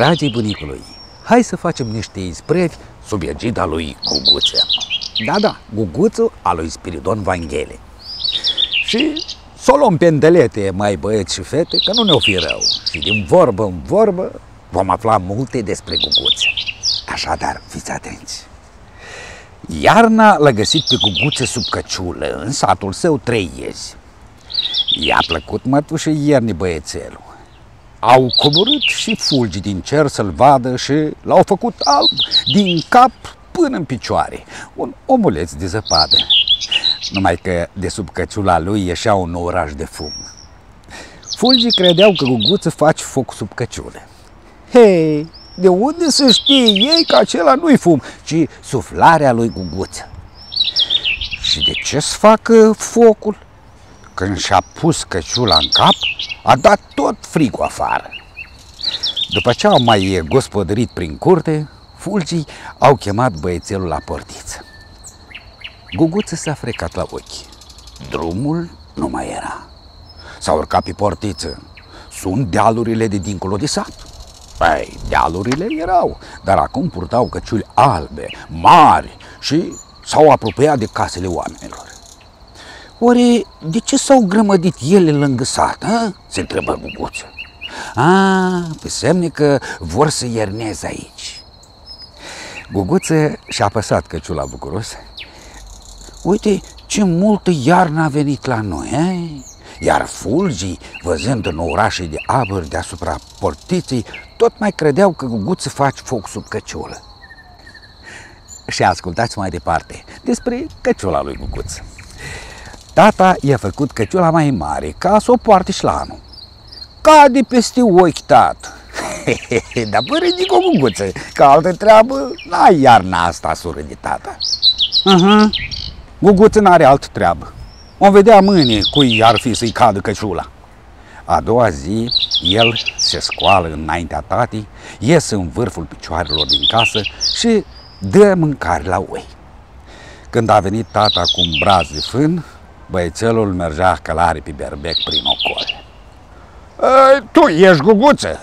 Dragii bunicului, hai să facem niște isprăvi sub egida lui Guguță. Da, Guguțul a lui Spiridon Vanghele. Și să o luăm pendelete, mai băieți și fete, că nu ne-o fi rău. Și din vorbă în vorbă vom afla multe despre Guguță. Așadar, fiți atenți. Iarna l-a găsit pe Guguță sub căciulă, în satul său 3 iezi. I-a plăcut mătușii iernii băiețelul. Au coborât și fulgi din cer să-l vadă și l-au făcut alb din cap până în picioare, un omuleț de zăpadă. Numai că de sub căciula lui ieșea un oraș de fum. Fulgii credeau că Guguță face foc sub căciulă. Hei, de unde să știe ei că acela nu-i fum, ci suflarea lui Guguță? Și de ce să facă focul? Când și-a pus căciula în cap, a dat tot frigul afară. După ce au mai gospodărit prin curte, fulgii au chemat băiețelul la portiță. Guguță s-a frecat la ochi. Drumul nu mai era. S-a urcat pe portiță. Sunt dealurile de dincolo de sat. Păi, dealurile erau, dar acum purtau căciuli albe, mari și s-au apropiat de casele oamenilor. Oare de ce s-au grămădit ele lângă sat, a? Se întrebă Guguță. Pe semne că vor să ierneze aici. Guguță și-a apăsat căciula bucuros. Uite ce multă iarnă a venit la noi, eh? Iar fulgii, văzând în orașe de aburi deasupra portiței, tot mai credeau că Guguță face foc sub căciulă. Și ascultați mai departe despre căciula lui Guguță. Tata i-a făcut căciula mai mare, ca să o poarte și la anul. Cade peste ochi, tată. Dar păi ridic o Guguță, că altă treabă n-ai iarna asta, sură de tata. Guguță n-are altă treabă. O vedea mâine cui ar fi să-i cadă căciula. A doua zi, el se scoală înaintea tatii, iese în vârful picioarelor din casă și dă mâncare la oi. Când a venit tata cu un braț de fân, băiețelul mergea călare pe berbec prin ocol. Tu ești Guguță?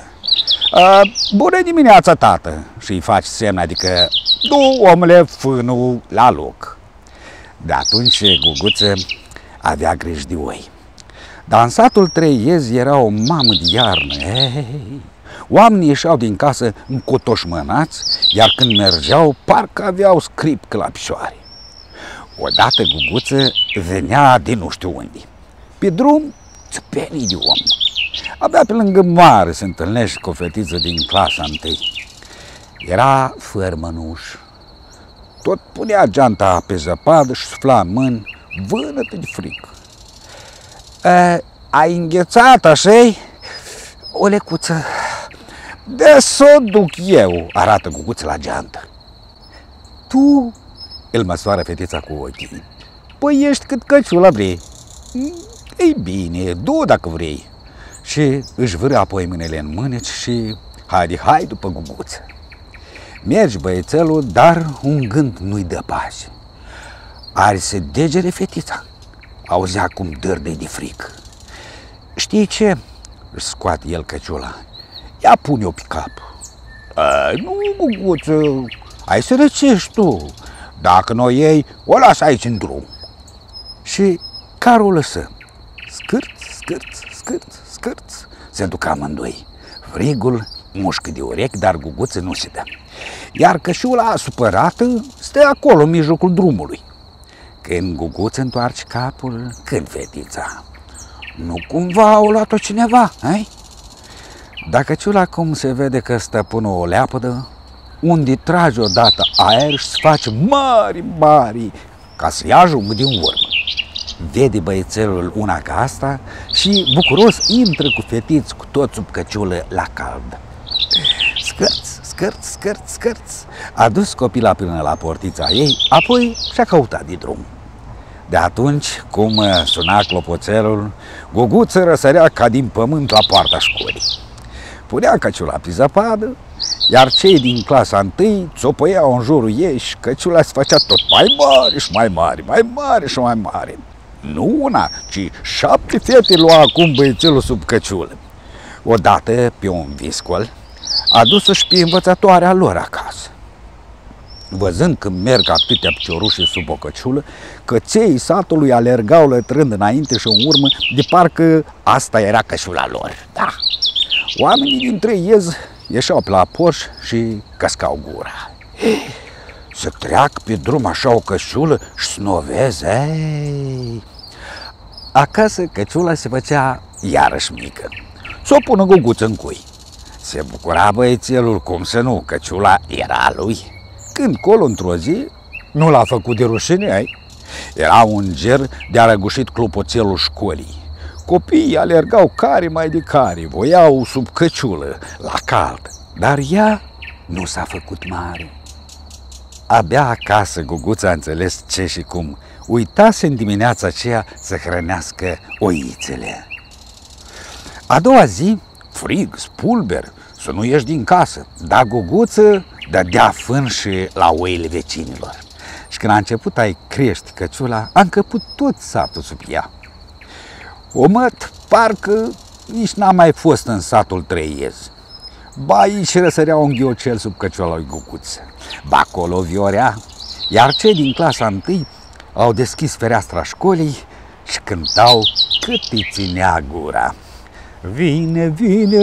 Bună dimineața, tată! Și-i faci semn, adică du, omule, fânul la loc. De atunci Guguță avea grijă de oi. Dar în satul 3 iezi era o mamă de iarnă. Oamenii ieșeau din casă încotoșmănați, iar când mergeau, parcă aveau scripcă la picioare. Odată Guguță venea de nu știu unde. Pe drum, țăpenii de om. Abia pe lângă mare se întâlnește cu o fetiță din clasa 1. Era fărmănuș. Tot punea geanta pe zăpadă și sufla în mâini, vânătă de frică. Ai înghețat, așa-i? O lecuță. De s-o duc eu, arată Guguță la geantă. Tu? Îl măsoară fetița cu ochii. Păi ești cât căciula vrei. Ei bine, du dacă vrei. Și își vâră apoi mâinile în mâneci și hai după Guguță. Mergi băiețelul, dar un gând nu-i dă pace. Are să degere fetița. Auzea cum dârdă de frică. Știi ce? Își scoate el căciula. Ia pune-o pe cap. Nu, Guguță, ai să răcești tu. Dacă nu o iei, o las aici în drum. Și carul o lăsă. Scârț, se duc amândoi. Frigul mușcă de urechi, dar Guguță nu se dă. Iar căciula supărată stă acolo în mijlocul drumului. Când Guguță întoarce capul, când fetița? Nu cumva au luat-o cineva, ai? Dar căciula cum se vede că stăpânul o leapădă, unde trage odată aer și se face mari, ca să-i ajungă din urmă. Vede băiețelul una ca asta și bucuros intră cu fetiți cu tot sub căciulă la cald. Scârț, a dus copila până la portița ei, apoi și-a căutat de drum. De atunci, cum suna clopoțelul, Guguță răsărea ca din pământ la poarta școlii. Punea căciula pe zăpadă, iar cei din clasa 1 țopăiau în jurul ei și căciula se făcea tot mai mare și mai mare. Nu una, ci 7 fete lua acum băiețelul sub căciulă. Odată, pe un viscol, a dus-o-și pe învățătoarea lor acasă. Văzând că merg atâtea piciorușe sub o căciulă, căței satului alergau lătrând înainte și în urmă, de parcă asta era căciula lor. Da. Oamenii dintre iez ieșeau pe la porș și căscau gura. Să treacă pe drum așa o căciulă și snoveze. Acasă căciula se făcea iarăși mică. S-o pună Guguță în cui. Se bucura băiețelul, cum să nu, căciula era a lui. Când colo într-o zi, nu l-a făcut de rușine. Era un ger de-a răgușit clopoțelul școlii. Copiii alergau care mai de care, voiau sub căciulă, la cald, dar ea nu s-a făcut mare. Abia acasă Guguța a înțeles ce și cum. Uitase în dimineața aceea să hrănească oițele. A doua zi, frig, spulber, să nu ieși din casă, dar Guguță dădea fân și la oile vecinilor. Și când a început a-i crește căciula, a încăput tot satul sub ea. Omăt, parcă nici n-a mai fost în satul Treiez. Ba aici răsărea un ghiocel sub căciula lui Guguță, ba acolo viorea, iar cei din clasa 1 au deschis fereastra școlii și cântau cât îi ținea gura. Vine, vine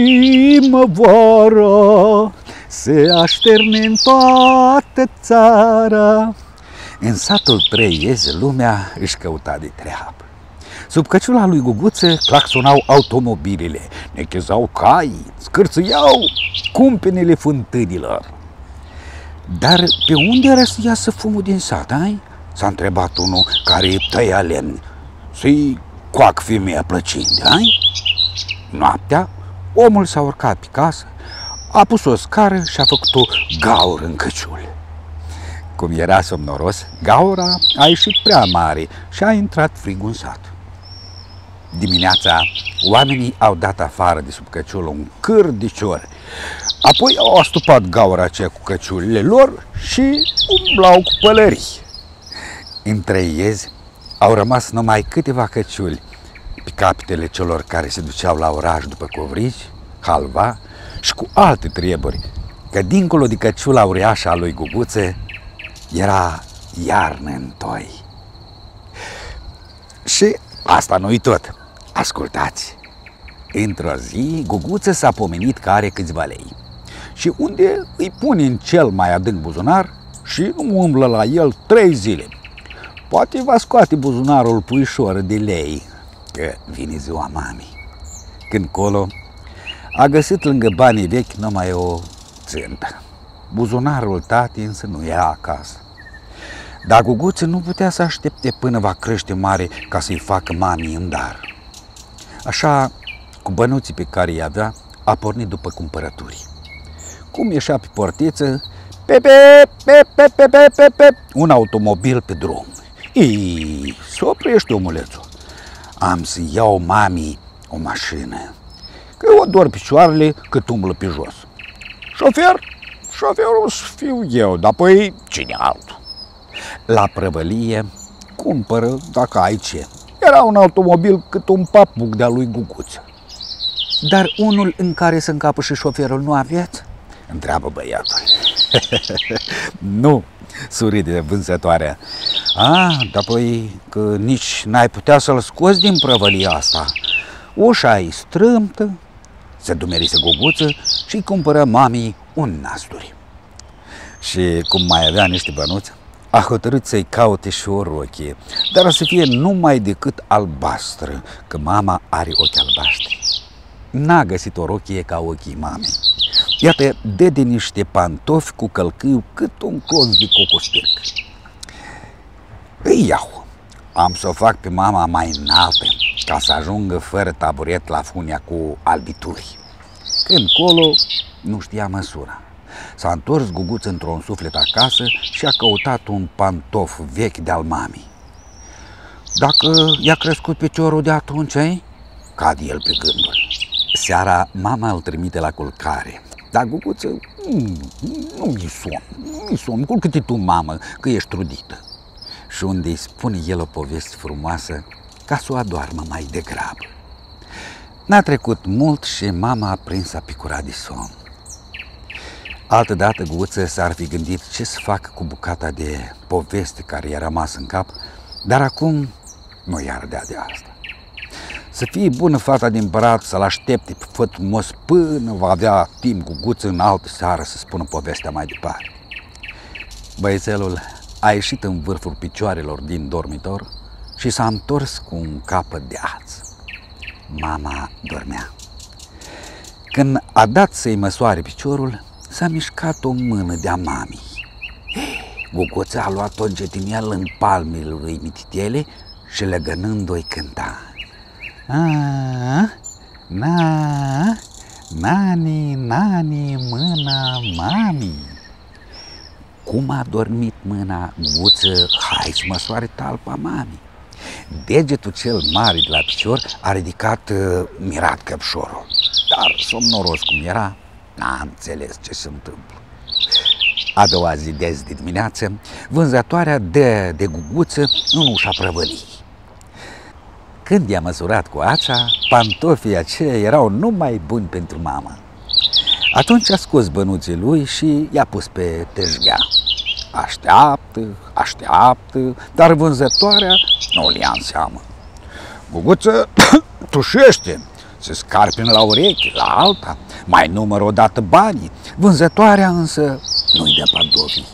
primăvara, se așterne în toată țara. În satul Treiez lumea își căuta de treabă. Sub căciula lui Guguță claxonau automobilele, nechezau caii, scârțâiau cumpenele fântânilor. Dar pe unde răsăia să fumul din sat, ai? S-a întrebat unul care tăia lemn. Să-i coac femeia plăcinde, ai? Noaptea, omul s-a urcat pe casă, a pus o scară și a făcut o gaură în căciulă. Cum era somnoros, gaura a ieșit prea mare și a intrat frigul în sat. Dimineața, oamenii au dat afară de sub căciulă un câr de ciori. Apoi au astupat gaura aceea cu căciulile lor și umblau cu pălării. Între iezi au rămas numai câteva căciuli pe capetele celor care se duceau la oraș după covrigi, halva și cu alte treburi, că dincolo de căciula uriașă a lui Guguță era iarnă în toi. Și asta nu-i tot. Ascultați! Într-o zi, Guguță s-a pomenit că are câțiva lei și unde îi pune în cel mai adânc buzunar și nu umblă la el 3 zile. Poate va scoate buzunarul puișor de lei, că vine ziua mamei. Când colo, a găsit lângă banii vechi numai o țântă. Buzunarul tatii însă nu era acasă. Dar Guguță nu putea să aștepte până va crește mare ca să-i facă mamii în dar. Așa, cu bănuții pe care îi avea, a pornit după cumpărături. Cum ieșea pe portiță, un automobil pe drum. Ei, se oprește omulețul. Am să iau mamii o mașină, că o dor picioarele cât umblă pe jos. Șofer? Șoferul o să fiu eu, dar apoi cine altul? La prăvălie cumpără dacă ai ce. Era un automobil cât un papuc de-a lui Guguță. Dar unul în care să încapă și șoferul nu aveți? Întreabă băiatul. Nu, surâde vânzătoarea. Dar păi că nici n-ai putea să-l scoți din prăvălia asta. Ușa e strâmtă, se dumerise Guguță și cumpără mamii un nasturi. Și cum mai avea niște bănuți, a hotărât să-i caute și o rochie, dar să fie numai decât albastră, că mama are ochi albaștri. N-a găsit o rochie ca ochii mamei. Iată, dă de niște pantofi cu călcâiu cât un clonț de cocostârc. Îi iau. Am să o fac pe mama mai înaltă, ca să ajungă fără taburet la funia cu albituri. Când colo, nu știa măsura. S-a întors Guguță într-un suflet acasă și a căutat un pantof vechi de-al mamei. Dacă i-a crescut piciorul de atunci, cade el pe gânduri. Seara mama îl trimite la culcare, dar Guguță nu mi-e somn, culcă-te tu, mamă, că ești trudită. Și unde îi spune el o poveste frumoasă ca să o adoarmă mai degrabă. N-a trecut mult și mama a prins a picura de somn. Altădată Guguță s-ar fi gândit ce să facă cu bucata de poveste care i-a rămas în cap, dar acum nu i-ar dea de asta. Să fie bună fata din împărat, să-l aștepte pe fătumos până va avea timp Guguță în altă seară să spună povestea mai departe. Băiețelul a ieșit în vârful picioarelor din dormitor și s-a întors cu un capăt de aț. Mama dormea. Când a dat să-i măsoare piciorul, s-a mișcat o mână de-a mamei. Guguță a luat-o încetiniel în palmele lui Mititele și legănându-i cânta. Nani, nani, mâna mami. Cum a dormit mâna, Guguță, hai să măsoare talpa mamei. Degetul cel mare de la picior a ridicat mirat căpșorul, dar somnoros cum era, n-a înțeles ce se întâmplă. A doua zi de dimineață, vânzătoarea dă de Guguță în ușa prăvăliei. Când i-a măsurat cu ața, pantofii aceia erau numai buni pentru mama. Atunci a scos bănuții lui și i-a pus pe târgea. Așteaptă, dar vânzătoarea nu-l ia în seamă. Guguță tușește, se scarpină la urechi, la alta, mai numără odată banii. Vânzătoarea însă nu-i dă pantofii.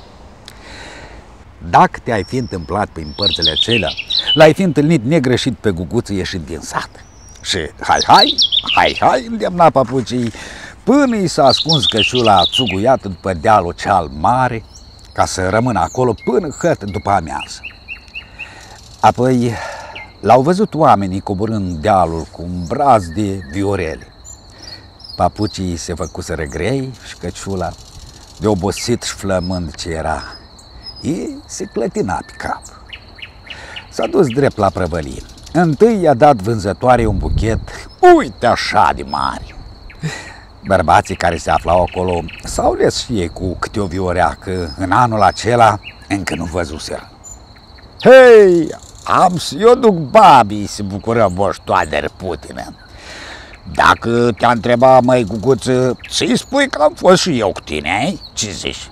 Dacă te-ai fi întâmplat prin părțile acelea, l-ai fi întâlnit negreșit pe Guguță ieșind din sat. Și hai, îndemna papucii, până i s-a ascuns cășula țuguiată după dealul ceal mare, ca să rămână acolo până hăt după amiază. Apoi l-au văzut oamenii coborând dealul cu un braț de viorele. Papucii se făcuseră grei și căciula, de obosit și flămând ce era, ei se clătina pe cap. S-a dus drept la prăvălie. Întâi i-a dat vânzătoarei un buchet, uite așa de mare. Bărbații care se aflau acolo s-au les și ei cu câte o vioreacă, în anul acela încă nu văzuseră. Hei, am să eu duc babii, se bucură Moștoader Putină. Dacă te-a întrebat, măi Guguță, să-i spui că am fost și eu cu tine, ai? Ce zici?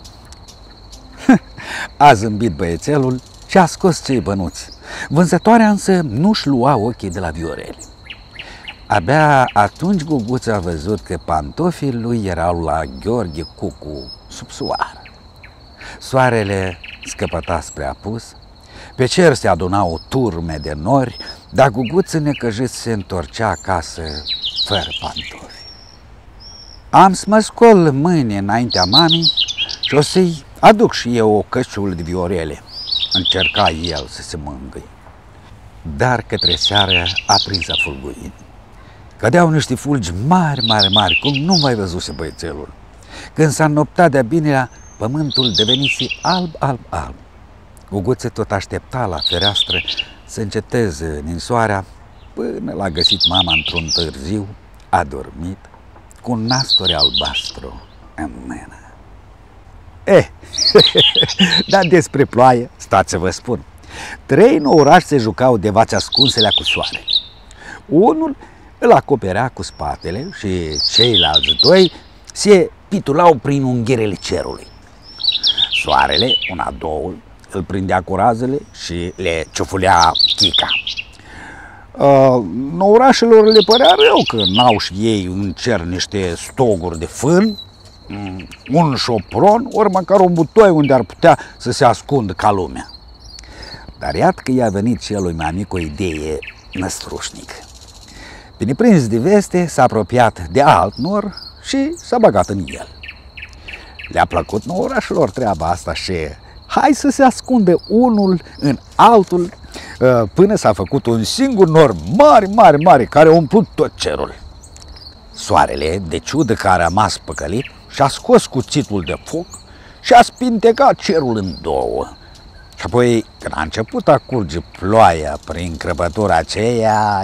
A zâmbit băiețelul și a scos cei bănuți. Vânzătoarea însă nu-și lua ochii de la viorele. Abia atunci Guguță a văzut că pantofii lui erau la Gheorghe Cucu sub soară. Soarele scăpăta spre apus, pe cer se adunau turme de nori, dar Guguță necăjit se întorcea acasă fără pantofi. Am să mă scol mâine înaintea mamei și o să-i aduc și eu o căciulă de viorele, încerca el să se mângâie. Dar către seară a prins a fulguit. Cădeau niște fulgi mari, cum nu mai văzuse băiețelul. Când s-a înnoptat de-a binelea, pământul devenise alb. Guguță tot aștepta la fereastră să înceteze ninsoarea, până l-a găsit mama într-un târziu, adormit, cu un nasturi albastru în mână. Dar despre ploaie, stați să vă spun. 3 în oraș se jucau de vaci ascunselea cu soare. Unul îl acoperea cu spatele și ceilalți 2 se pitulau prin ungherele cerului. Soarele, două, îl prindea cu razele și le ciufulea chica. Orașelor le părea rău că n-au și ei în cer niște stoguri de fân, un șopron, ori măcar un butoi unde ar putea să se ascundă ca lumea. Dar iată că i-a venit celui mai mic o idee năstrușnică. Bine prins de veste, s-a apropiat de alt nor și s-a băgat în el. Le-a plăcut orașelor treaba asta și hai să se ascunde unul în altul până s-a făcut un singur nor mare care a umplut tot cerul. Soarele, de ciudă că a rămas păcălit, și-a scos cuțitul de foc și a spintecat cerul în două. Și apoi, când a început a curge ploaia prin crăpătura aceea,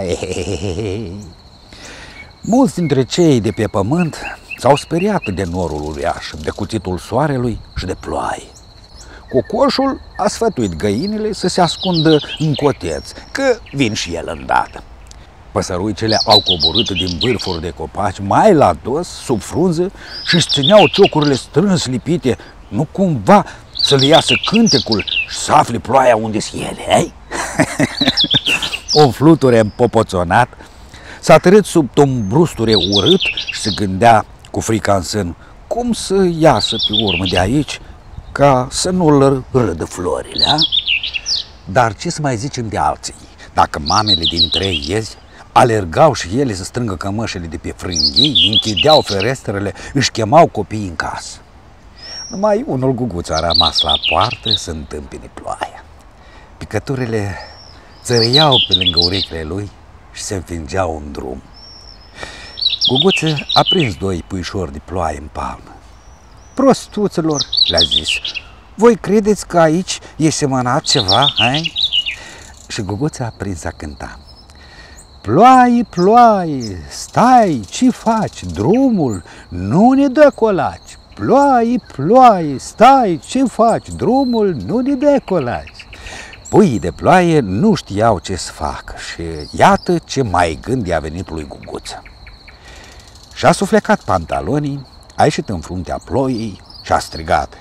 mulți dintre cei de pe pământ s-au speriat de norul uriaș, de cuțitul soarelui și de ploaie. Cocoșul a sfătuit găinile să se ascundă în coteț, că vin și el îndată. Păsăruicele au coborât din vârfuri de copaci mai la dos, sub frunză, și își țineau ciocurile strâns lipite, nu cumva să le iasă cântecul și să afle ploaia unde-s ele, ei? Un fluture împopoțonat s-a târât sub un brusture urât și se gândea cu frica în sân cum să iasă pe urmă de aici ca să nu-l râdă florile, a? Dar ce să mai zicem de alții? Dacă mamele dintre ei iezi alergau și ele să strângă cămășele de pe frânghii, închideau ferestrele, își chemau copiii în casă. Numai unul Guguț a rămas la poartă să întâmpine ploaia. Picăturile țărâiau pe lângă urechile lui și se înfingeau în drum. Guguță a prins doi puișori de ploaie în palmă. Prostuților, le-a zis, voi credeți că aici e semănat ceva, ai? Și Guguță a prins a cânta. Ploaie, ploaie, stai, ce faci? Drumul nu ne dă colaci. Ploaie, ploaie, stai, ce faci? Drumul nu ne dă colaci. Puii de ploaie nu știau ce să facă și iată ce mai gând i-a venit lui Guguță. Și-a suflecat pantalonii, a ieșit în fruntea ploii și a strigat.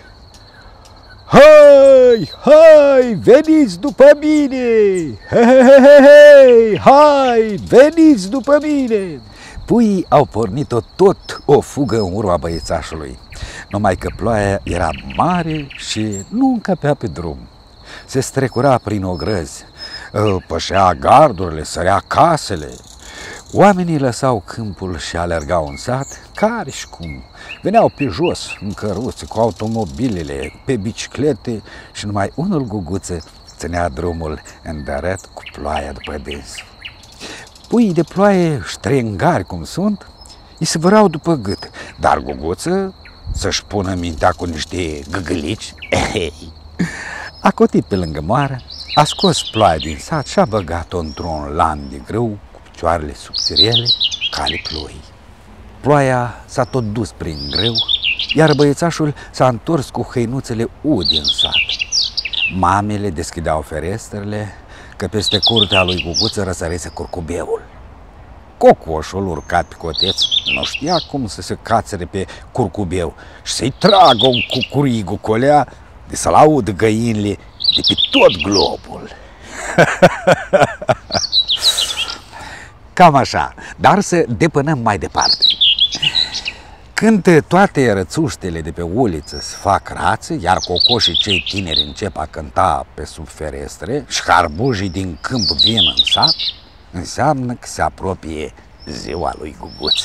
Hai, hai, veniți după mine! Hei, hei, hei, hei, hai, veniți după mine! Puii au pornit-o tot o fugă în urma băiețașului, numai că ploaia era mare și nu încăpea pe drum. Se strecura prin ogrăzi, pășea gardurile, sărea casele. Oamenii lăsau câmpul și alergau în sat, care și cum. Veneau pe jos, în căruțe, cu automobilele, pe biciclete și numai unul Guguță ținea drumul îndărât cu ploaia după dânsul. Puii de ploaie, ștrengari cum sunt, îi se vărau după gât, dar Guguță să-și pună mintea cu niște gâgâlici. A cotit pe lângă moară, a scos ploaia din sat și a băgat-o într-un lan de grâu cu picioarele subțirele, cale ploii. Ploaia s-a tot dus prin grâu, iar băiețașul s-a întors cu hăinuțele udi în sat. Mamele deschideau ferestrele, că peste curtea lui Guguță răsărese curcubeul. Cocoșul, urcat pe coteț, nu știa cum să se cațere pe curcubeu și să-i tragă un cucurigu colea de să-l aud găinile de pe tot globul. Cam așa, dar să depănăm mai departe. Când toate rățuștele de pe uliță se fac rațe, iar cocoșii cei tineri încep a cânta pe sub ferestre și harbujii din câmp vin în sat, înseamnă că se apropie ziua lui Guguță.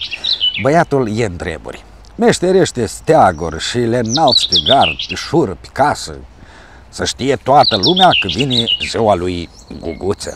Băiatul e în treburi. Meșterește steaguri și le înalți pe gard, pe șură, pe casă, să știe toată lumea că vine ziua lui Guguță.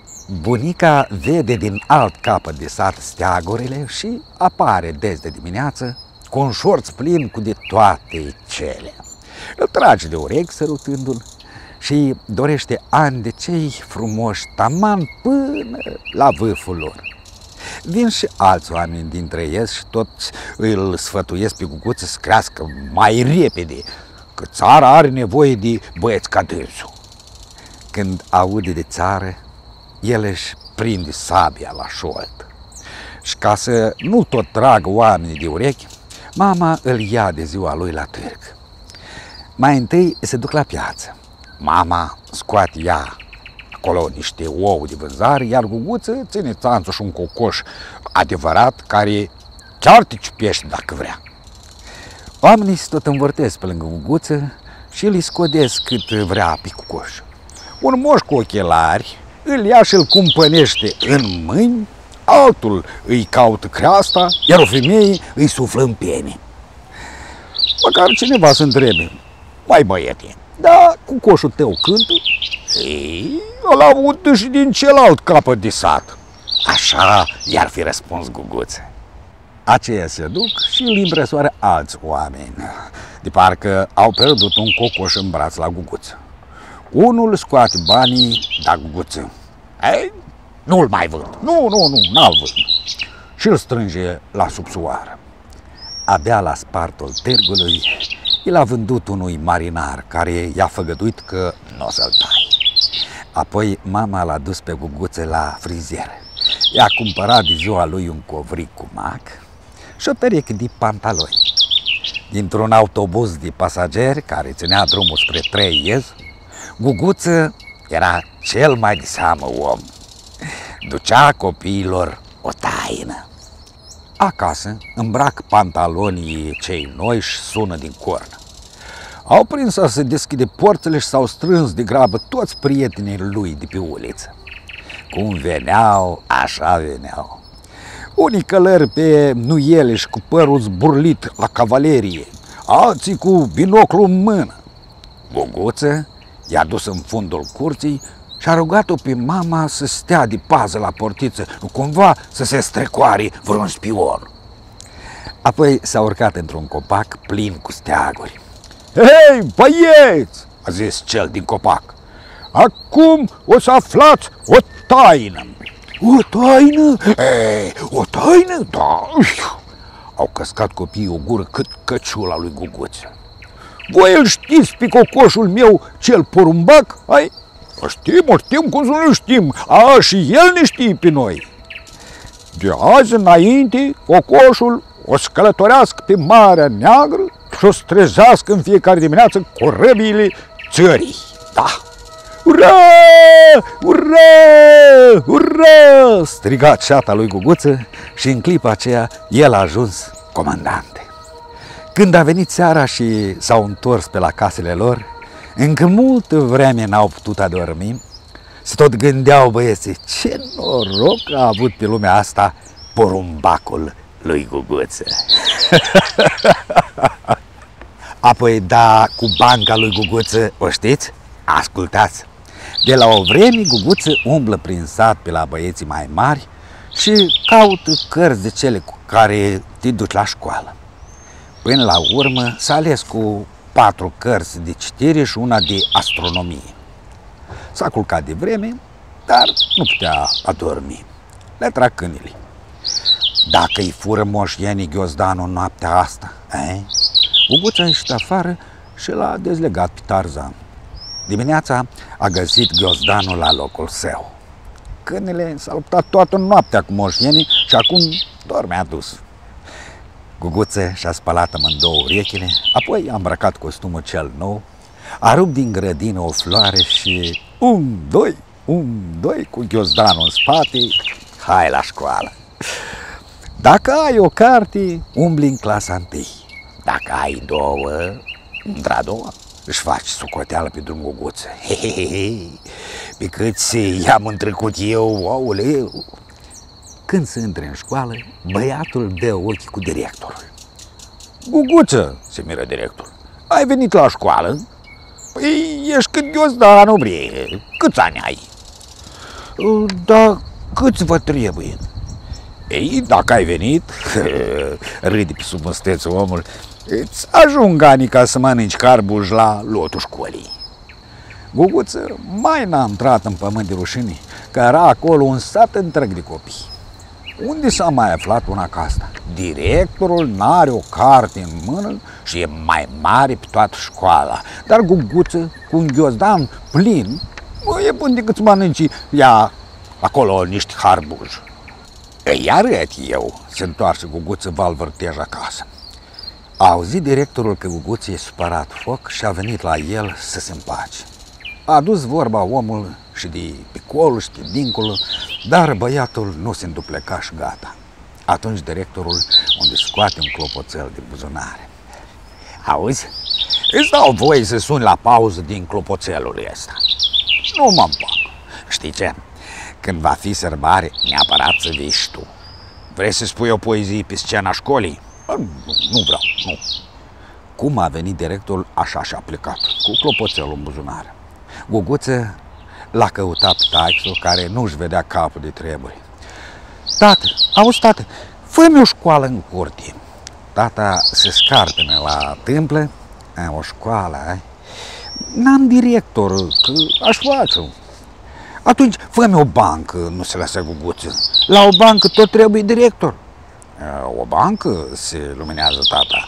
Bunica vede din alt capăt de sat steagurile și apare des de dimineață cu un șorț plin cu de toate cele. Îl trage de urechi sărutându-l și dorește ani de cei frumoși taman până la vârful lor. Vin și alți oameni dintre ei și toți îl sfătuiesc pe Guguță să crească mai repede, că țara are nevoie de băieți ca dânsul. Când aude de țară, el își prinde sabia la șold. Și ca să nu tot tragă oamenii de urechi, mama îl ia de ziua lui la târg. Mai întâi se duc la piață. Mama scoate ea acolo niște ouă de vânzare, iar Guguță ține țanțul și un cocoș adevărat care chiar te ciupește dacă vrea. Oamenii se tot învârtesc pe lângă Guguță și îl scodesc cât vrea pe cocoș. Un moș cu ochelari îl ia și îl cumpănește în mâini, altul îi caută creasta, iar o femeie îi suflă în pene. Măcar cineva să întrebe, mai băiete, da, cu coșul tău cântă? Ei, îl aud și din celălalt capăt de sat. Așa i-ar fi răspuns Guguță. Aceia se duc și îl impresoară alți oameni, de parcă au pierdut un cocoș în braț la Guguță. Unul scoate banii, dar Guguță, ei, nu-l mai vând, n-al vând. Și îl strânge la subsoară. Abia la spartul târgului, el a vândut unui marinar care i-a făgăduit că nu o să-l taie. Apoi mama l-a dus pe Guguță la frizeră I-a cumpărat de ziua lui un covric cu mac și o pereche de pantaloni. Dintr-un autobuz de pasageri care ținea drumul spre Treiez, Guguță era cel mai de seamă om. Ducea copiilor o taină. Acasă îmbrac pantalonii cei noi și sună din cornă. Au prins să se deschide porțile și s-au strâns de grabă toți prietenii lui de pe uliță. Cum veneau, așa veneau. Unii călări pe nuiele și cu părul zburlit la cavalerie, alții cu binoclu în mână. Guguță i-a dus în fundul curții și a rugat-o pe mama să stea de pază la portiță, nu cumva să se strecoare vreun spion. Apoi s-a urcat într-un copac plin cu steaguri. Hei, băieți, a zis cel din copac, acum o să aflați o taină. O taină? Ei, o taină? Da. Au căscat copiii o gură cât căciula lui Guguță. Voi îl știți pe cocoșul meu cel porumbac? Ai? O știm, cum să nu știm. A, și el ne știe pe noi. De azi înainte, cocoșul o să călătorească pe Marea Neagră și o să trezească în fiecare dimineață corăbiile țării. Da! Ura! Ura! Ura! Striga ceata lui Guguță și în clipa aceea el a ajuns comandante. Când a venit seara și s-au întors pe la casele lor, încă multă vreme n-au putut adormi, se tot gândeau băieții, ce noroc a avut pe lumea asta porumbacul lui Guguță. Apoi, da, cu banca lui Guguță, o știți? Ascultați! De la o vreme, Guguță umblă prin sat pe la băieții mai mari și caută cărți de cele cu care te duci la școală. Până la urmă s-a ales cu 4 cărți de citire și una de astronomie. S-a culcat de vreme, dar nu putea adormi. Le trag câinile. Dacă îi fură moșienii ghiozdanul noaptea asta, Guguță a ieșit afară și l-a dezlegat pe Tarzan. Dimineața a găsit ghiozdanul la locul său. Câinele s-a luptat toată noaptea cu moșienii și acum dormea dus. Guguță și-a spălat amândouă urechile, apoi a îmbrăcat costumul cel nou, a rupt din grădină o floare și doi, cu ghiozdanul în spate, hai la școală. Dacă ai o carte, umbli în clasa 1. Dacă ai 2, într-a doua, își faci socoteală pe drum, Guguță. Pe cât i-am întrecut eu, aoleu. Când se intre în școală, băiatul dă ochi cu directorul. Guguță, se miră directorul, ai venit la școală? Păi ești cât ghiozdanul, bre, câți ani ai? Da, câți vă trebuie? Ei, dacă ai venit, râde pe sub măsteță omul, îți ajung anii ca să mănânci carbuj la lotul școlii. Guguță mai n-a intrat în pământ de rușine, că era acolo un sat întreg de copii. Unde s-a mai aflat una ca asta? Directorul n-are o carte în mână și e mai mare pe toată școala. Dar Guguță, cu un ghiozdan plin, nu e bun decât să mănânci ea acolo niște harbuj. Îi arăt eu, se întoarce Guguță valvârtej acasă. A auzit directorul că Guguță e supărat foc și a venit la el să se împace. A dus vorba omul și de pe colo și de dincolo, dar băiatul nu se îndupleca și gata. Atunci directorul unde scoate un clopoțel din buzunare. Auzi? Îți dau voie să suni la pauză din clopoțelul ăsta. Nu mă împac. Știi ce? Când va fi sărbare, neapărat să vii și tu. Vrei să spui o poezie pe scena școlii? Nu vreau, nu. Cum a venit directorul, așa și-a plecat, cu clopoțelul în buzunar. Guguță l-a căutat pe taică, care nu-și vedea capul de treburi. Tată, auzi, tată, fă-mi o școală în curte. Tata se scarpine la tâmplă, o școală, N-am director, că aș face-o. Atunci fă-mi o bancă, nu se lasă Guguță. La o bancă tot trebuie director. O bancă? Se luminează tata.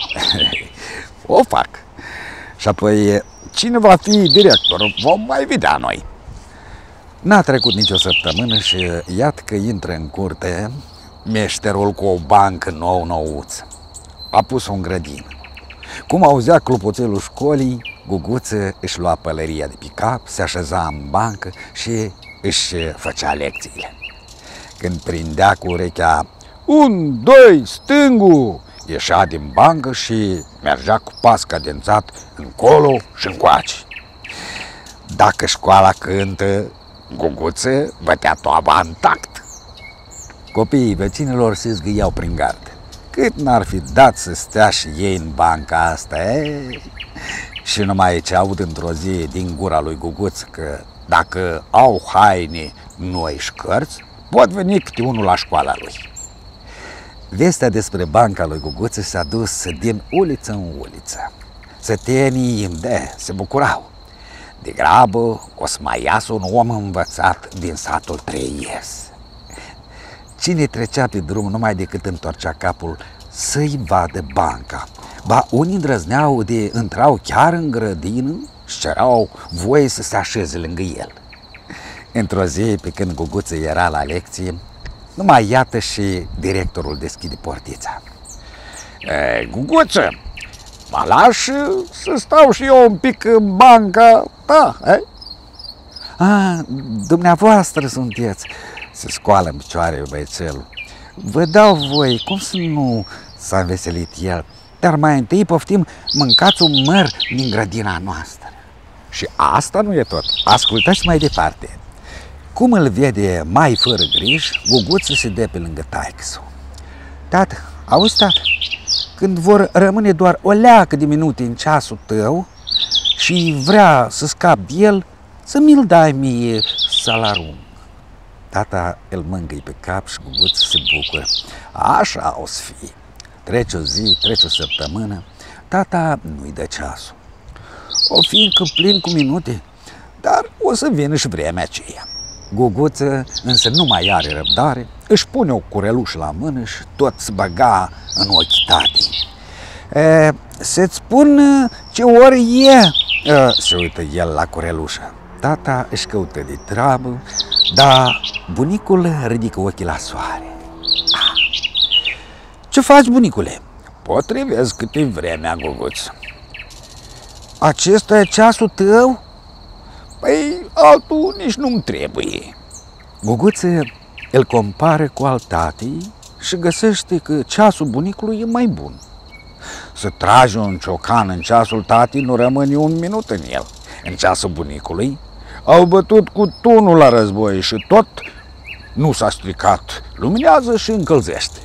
O fac. Și apoi, cine va fi director, vom mai vedea noi. N-a trecut nicio săptămână și iată că intră în curte meșterul cu o bancă nou-nouță. A pus-o în grădină. Cum auzea clopoțelul școlii, Guguță își lua pălăria de pick-up, se așeza în bancă și își făcea lecțiile. Când prindea cu urechea 1, 2, stângul, ieșea din bancă și mergea cu pas cadențat încolo și încoace. Dacă școala cântă, Guguță bătea toaba în tact. Copiii vecinilor se zgâiau prin gard. Cât n-ar fi dat să stea și ei în banca asta, Și numai ce aud într-o zi din gura lui Guguță că dacă au haine noi și cărți, pot veni câte unul la școala lui. Vestea despre banca lui Guguță s-a dus din uliță în uliță. Sătenii se bucurau. De grabă o să mai iasă un om învățat din satul Treies. Cine trecea pe drum numai decât întorcea capul să-i vadă banca. Ba, unii îndrăzneau de intrau chiar în grădină și cerau voie să se așeze lângă el. Într-o zi, pe când Guguță era la lecție, numai iată și directorul deschide portița. Guguță, mă lași să stau și eu un pic în banca ta, Dumneavoastră sunteți, se scoală în picioare băiețelul. Vă dau voie, cum să nu, s-a înveselit el, dar mai întâi poftim, mâncați un măr din grădina noastră. Și asta nu e tot, ascultați mai departe. Cum îl vede mai fără griji, Guguță se dă pe lângă taică-su. Tată, auzi, tată, când vor rămâne doar o leacă de minute în ceasul tău și vrea să scap de el, să mi-l dai mie să-l arunc. Tata îl mângâie pe cap și Guguță se bucură. Așa o să fie. Trece o zi, trece o săptămână, tata nu-i dă ceasul. O fi încă plin cu minute, dar o să vină și vremea aceea. Guguță însă nu mai are răbdare, își pune o curelușă la mână și tot se băga în ochii tatei. Să-ți spun ce ori e? Se uită el la curelușă. Tata își căută de treabă, dar bunicul ridică ochii la soare. Ce faci, bunicule? Potrivesc cât e vremea, Guguță. Acesta e ceasul tău? Păi, altul nici nu-mi trebuie. Guguță îl compară cu al tatei și găsește că ceasul bunicului e mai bun. Să tragi un ciocan în ceasul tatei nu rămâne un minut în el. În ceasul bunicului au bătut cu tunul la război și tot nu s-a stricat. Luminează și încălzește.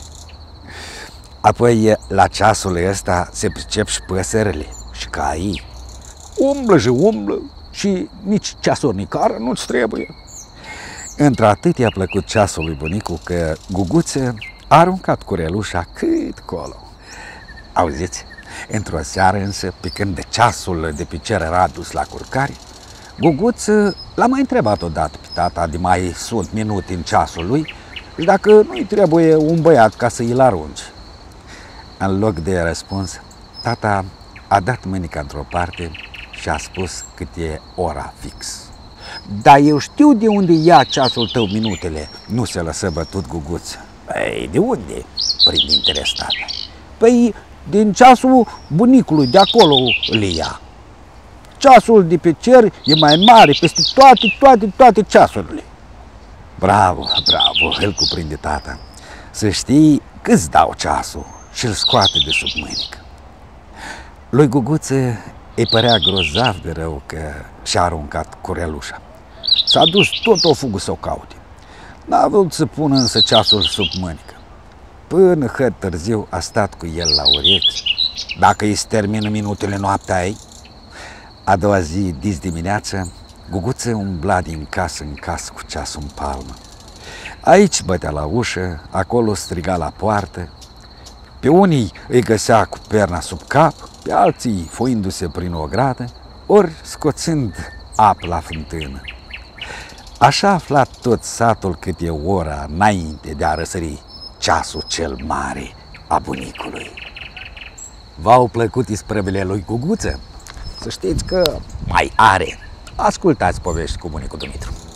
Apoi la ceasul ăsta se pricep și păsările și caii. Umblă și umblă și nici ceasornicară nu-ți trebuie. Într-atât i-a plăcut ceasul lui bunicu că Guguță a aruncat curelușa cât colo. Auziți? Într-o seară însă, pe când ceasul de pe cer era dus la curcare, Guguță l-a mai întrebat odată pe tata de mai sunt minute în ceasul lui și dacă nu-i trebuie un băiat ca să îl arunci. În loc de răspuns, tata a dat mânica într-o parte și a spus cât e ora fix. Dar eu știu de unde ia ceasul tău minutele, nu se lăsă bătut Guguță. Păi, de unde? Prind interes tata. Păi, din ceasul bunicului, de acolo îl ia. Ceasul de pe cer e mai mare peste toate ceasurile. Bravo, bravo, îl cuprinde tata. Să știi că-ți dau ceasul și îl scoate de sub mânică. Lui Guguță îi părea grozav de rău că și-a aruncat curelușa. S-a dus tot o fugă să o caute. N-a vrut să pună însă ceasul sub mânică. Până că târziu a stat cu el la urechi. Dacă îi se termină minutele noaptea ei. A doua zi, dis dimineață, Guguță umbla din casă în casă cu ceasul în palmă. Aici bătea la ușă, acolo striga la poartă. Pe unii îi găsea cu perna sub cap, pe alții foindu-se prin o gradă, ori scoțând apă la fântână. Așa a aflat tot satul cât e ora înainte de a răsări ceasul cel mare a bunicului. V-au plăcut isprăvile lui Guguță? Să știți că mai are. Ascultați povești cu bunicul Dumitru.